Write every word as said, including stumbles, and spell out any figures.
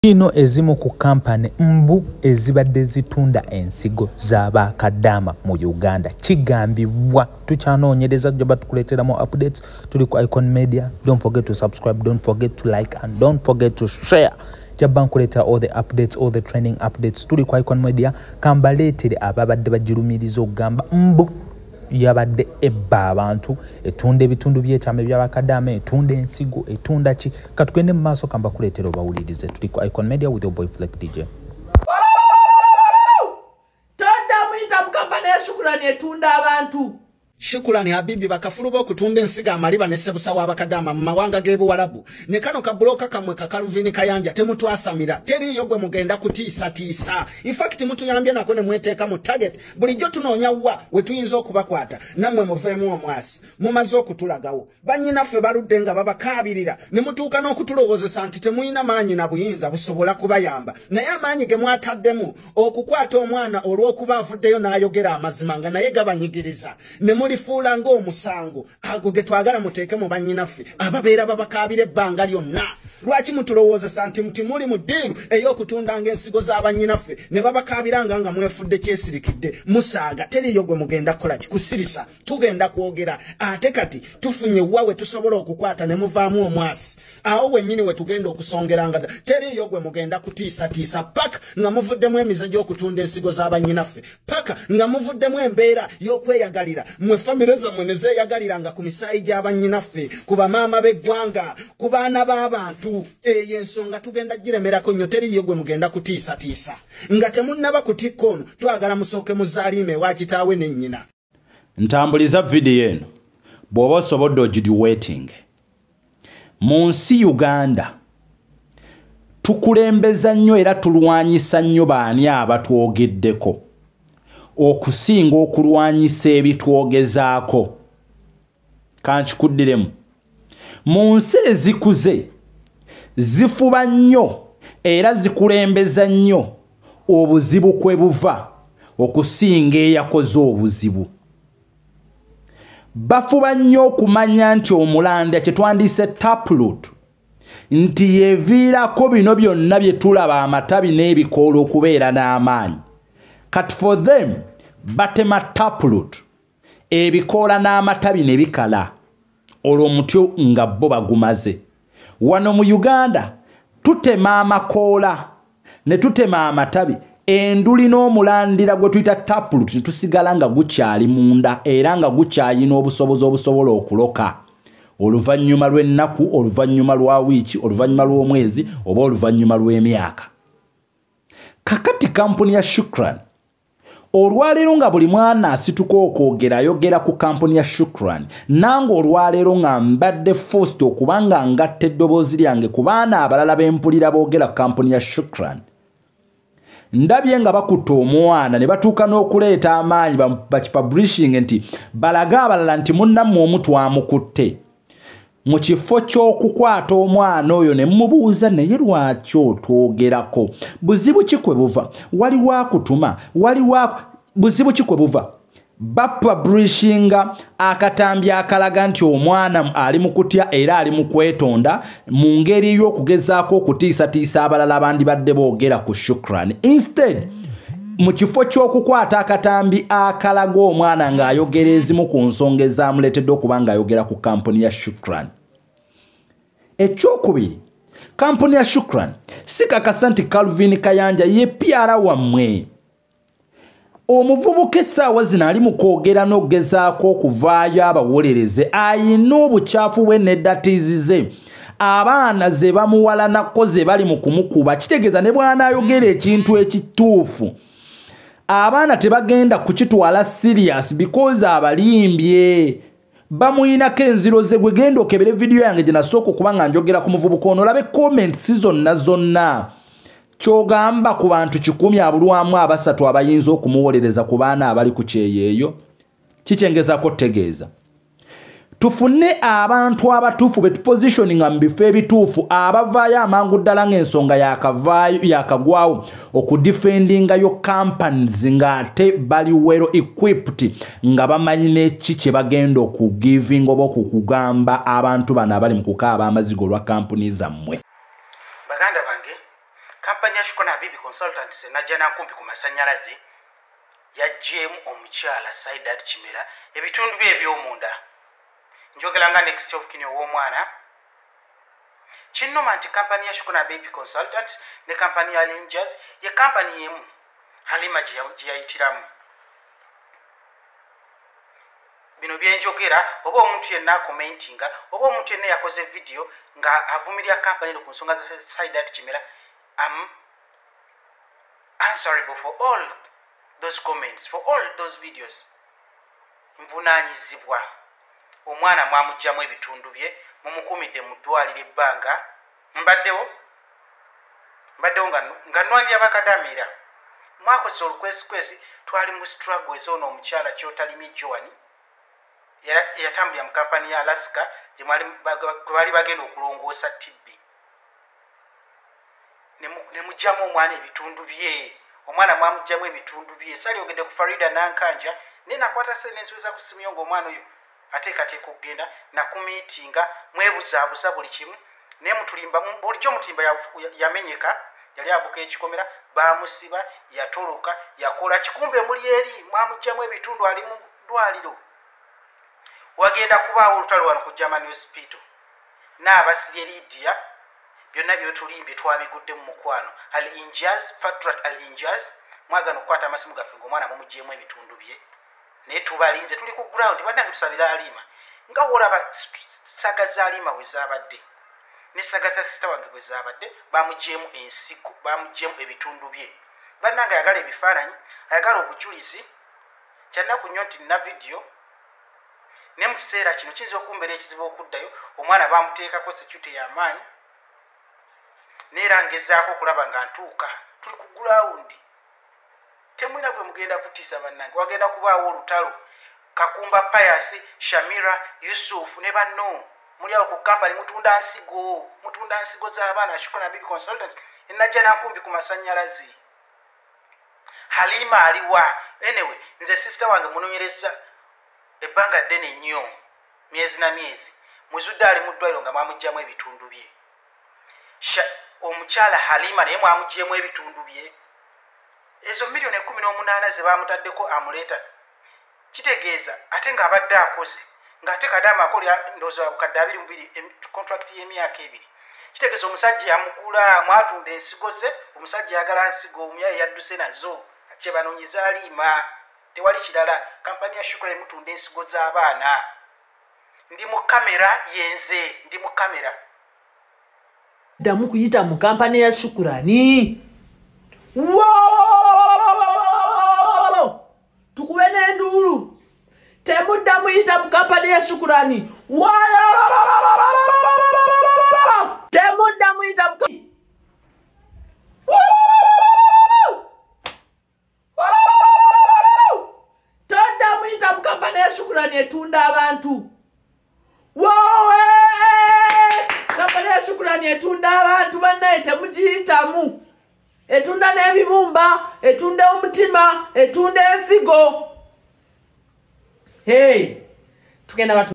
Ino ezimu ku kampani mbu ezibadde zitunda ensigo zaba kadama mu Uganda kigambibwa tukyanoonyereza jaba tukuleeteramu updates tuli ku Icon Media. Don't forget to subscribe, don't forget to like and don't forget to share. Jaba nkuleeta all the updates, all the training updates tuli ku Icon Media. Kambaleetere ababadde bagirumiriza okugamba mbu yabadde ebba abantu etunda ebitundu by'ekyama by'abakadama etunda ensigo etunda ki katugende mu maaso kamba kuleetera obawulirize tuli ku Icon Media with your boy Fleck D J. Tonda mwita mukambane ya Shukran etunda abantu. Shukran Habibi Bakafulu bokutunda ensigo amaliba ne sebusawa abakadama mu mawanga g'ebuwalabu ne kano ka bloka kamwe ka Calvin Kayanja temutwasamira teri yogwe mugenda kutiisa tiisa. In fact mutuyambye nako ne mweteeka mu target bulijjo tunoonya wa we tuyinza okubakwata nammwe muveemu omwasi mumaze okutulagawo bannyinaffe baludde nga babakaabirira ne mutuuka n'okutulowoozesa nti temuyina maanyi na buyinza busobola kubayamba naye amaanyi ge mwataddemu okukwata omwana olw'okuba avuddeyo n'ayogera amazima nga naye gabanyigiriza ne Fulanga omusango ago getwagala muteeke mu bannyinaffe ababeera babakaabira ebbanga lyonna. Lwaki mutulowooza santi muti muli mu ddiiru ey'okutundanga ensigo z'abannyinaffe ne babakaabiranga nga mwefudde kyesirikidde musaaga teriyo gwe mugenda kukola kikusirisa tugenda kwogera ate kati tufunye wawe tusobola okukwata ne muvaamu omwasi awo wennyini we tugenda okusongeranga teriyo gwe mugenda kutiisa tiisa paka nga muvuddemu emize gy'okutunda ensigo z'abannyinaffe paka nga muvuddemu embeera y'okweyagalira mwe famire zammwe ne zeeyagaliranga ku misaayi gy'abannyinaffe ku bamaama b'eggwanga ku baana b'abantu eyo ensonga tugenda giremerako nnyo teriyo gwe mugenda kutiisa tiisa nga temunnaba kutikka ono twagala musooke muzaaliime ewa kitaawe ne nnyina. Ntambuliza vidiyo eno bw'oba osobodde ogiri waiting. Mu nsi Uganda tukulembeza nnyo era tulwanyisa nnyo baani abatwogeddeko okusinga okulwanyisa ebitwogezaako. Kankikuddiremu mu nsi ezikuze zifuba nnyo era zikulembeza nnyo obuzibu kwe buva okusinga eyakoze obuzibu. Bafuba nnyo okumanya nti omulanda kye twandise taproot nti yeviirako bino byonna bye tulaba amatabi n'ebikoola okubeera n'amaanyi. Kati for them batema taproot ebikoola n'amatabi ne bikala olwo omutyo nga bo bagumaze. Wano mu Uganda tutema amakoola ne tutema amatabi enduli n'omulandira gwe tuyita taproot ne tusigala nga gukyali munda era nga gukyalina obusobozi obusobola okuloka oluvannyuma lw'ennaku oluvannyuma lwa wiiki oluvannyuma lw'omwezi oba oluvannyuma lw'emyaka. Kakati kampuni ya Shukran olwaleero nga buli mwana asituka okwogera ayogera ku kampuni ya Shukran nange olwaleero nga mbadde forced okubanga ngatta eddoboozi lyange ku baana abalala b'empulira boogera ku kampuni ya Shukran. Ndabye nga bakutta omwana ne batuuka n'okuleeta amaanyi bakipublishing nti balage abalala nti munnammwe omu twamukutte. Mu kifo ky'okukwata omwana oyo ne mubuuza naye lwaki otwogerako buzibu ki kwe buva waliwo akutuma waliwo buzibu ki kwe buva. Bapublishinga akatambi akalaga nti omwana ali mu kutya era ali mu kwetonda mu ngeri y'okugezaako okutiisatiisa abalala abandibadde boogera ku Shukran. Instead mu kifo ky'okukwata akatambi akalaga omwana ng'ayogera ezimu ku nsonga ezaamuleetedde okuba ng'ayogera ku kampuni ya Shukran. Ekyokubiri, kampuni ya Shukran si kakasa nti Calvin Kayanja ye P R wammwe. Omuvubuka essaawa zino ali mu kwogera n'okugezaako okuvaayo abawolereze ayina obukyafu bwe n'eddatiizize abaana ze bamuwalanako ze bali mu kumukuba kitegeeza ne bw'anaayogera ekintu ekituufu abaana tebagenda kukitwala serious because abalimbye bamuyinako enziro ze. Gwe genda okebere vidiyo yange gye nasooka okuba nga njogera ku muvubuka ono olabe comments zonna zonna kyogamba ku bantu kikumi abulwamu abasatu abayinza okumuwolereza ku baana abali ku kyeyeeyo kikyengezako tegeeza. Tufune abantu abatuufu betupositioninga mu bifo ebituufu abavaayo amangu ddala ng'ensonga yakavaayo yakagwawo okudefendinga yo companies ng'ate bali well equipped nga bamanyi n'eki kye bagenda okugiving oba okukugamba abantu bano abali mu kukaaba amazigo olwa kampuni zammwe. Baganda bange kampani ya Shukran Habibi Consultants najja nakumpi ku masanyalaze yajjemu omukyala Saidat Kimera ebitundu bye eby'omunda njogera nga next of kin ow'omwana kinnoma nti kampani ya Shukran Habibi Consultants ne kampani ya Rangers ye kampani yemu Halima gye yayitiramu bino byenjogera oba omuntu yenna commentinga oba omuntu yenna yakoze video nga avumirira kampani ku nsonga za Saidat Kimera am answerable for all those comments, for all those videos. Mvunanyizibwa omwana mwamujjamu ebitundu bye mumukumidde mu ddwaliro ebbanga mbaddewo mbaddewo nga nnwandira bakadamira mwakozesa olukwesikwesi twali mu struggle ezoono omukyala kyotalimi Joani yatambulira mu kampani ya Alaska gye bali bagenda okulongoosa tibbi ne mujjamu omwana ebitundu bye omwana mwamujjamu ebitundu bye sali ogende ku Farida Nankanja ne nakwata se nenziweza ku simu yo ng'omwana oyo ateekateeka okugenda nakumiitinga mwebuzaabuza buli kimu naye mutulimba bulijjo mutulimba yamenyeka yali abuka ekikomera baamusiba yatoloka yakola kikumbe muli eri mwamujjamu ebitundu ali mu ddwaliro wagenda kubaawo olutalo wano ku German Hospital n'abasirye Lydia byonna byotulimbye twabigudde mu mukwano al injaz fatrat al injaz mwagano okukwata amasimu gaffe ng'omwana mumuggyemu ebitundu bye naye tubalinze tuli ku ground bannange tusabira Alima nga wolaba saga za Alima bwe zaabadde ne saga za sita wange bwe zaabadde bamuggyemu ensigo bamuggyemu ebitundu bye bannange ayagala ebifaananyi ayagala obujulizi kyannaku nnyo nti nna video ne mu kiseera kino kiyinza okumbeera ekizibu okuddayo omwana bamuteekako security y'amaanyi neera ngezaako okulaba nga ntuuka tuli ku ground temwina gwe mugenda kutiisa bannange wagenda kubaawo olutalo Kakumba Payasi Shamira Yusuf ne banno muli awo ku kampani mutunda nsigo mutunda nsigo z'abaana Shukran Habibi Consultants enajja nankumbi ku masanyalaze Halima aliwa anyway nze sister wange munonyereza ebbanga ddene nnyo myezi na myezi muzudde ali mu ddwaliro nga mwamugjamu ebitundu bye omukyala Halima naye mwamuggyemu ebitundu bye ezo miliyoni ekkumi n'omunaana ze bamutaddeko amuleeta kitegeeza ate ng'abadde akoze ng'ate kadama akolya ndowooza bukadde abiri mu biri contract y'emyaka ebiri kitegeeza omusajja yamugula mwatunda ensigo ze omusajja yagala nsigo omuyaye yadduse nazo kye banoonyiza Halima tewali kirala kampani ya Shukran emutunda ensigo z'abaana ndi mu kamera yenze ndi mu kamera damu kuyita mu kampani ya Shukrani tukube n'enduulu temudda muyita mu kampani ya Shukrani temudda muyita mu todda muyita mu kampani ya Shukrani etunda abantu kampani ya Shukrani etunda abantu bannaye temugiyitamu etunda n'ebibumba etunda omutima etunda ensigo hey tugenda batu